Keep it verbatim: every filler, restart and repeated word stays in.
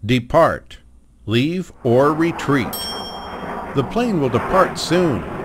Depart. Leave or retreat. The plane will depart soon.